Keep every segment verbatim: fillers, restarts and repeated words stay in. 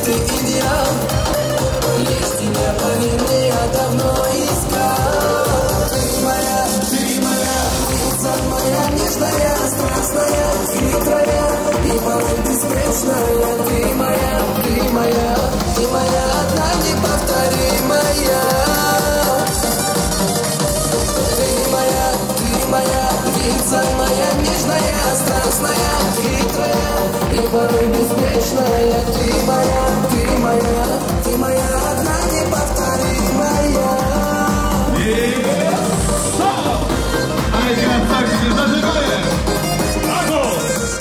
ты идеал. Лишь тебя, поверь мне, я давно искал. Ты моя, ты моя, птица моя нежная, страстная, хитрая и порой беспечная. Ты моя, ты моя, ты моя одна неповторимая. Ты моя, ты моя, птица моя нежная, страстная, хитрая и порой беспечная. Ты моя, ты моя, ты моя одна неповторимая. Ай, красавчики, зажигали! Браво!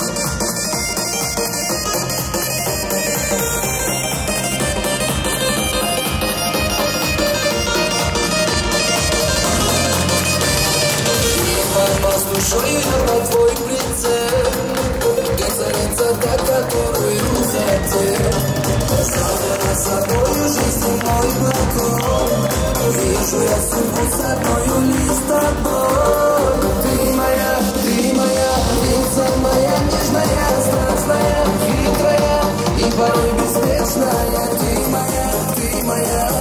С душой я на твой прицел. Ты царица, та, которую хотел. Оставила собою жизнь мой балкон. Вижу я судьбу с тобою, лишь тобой. Ты моя, ты моя, птица моя нежная, страстная, хитрая и порой беспечная. Ты моя, ты моя.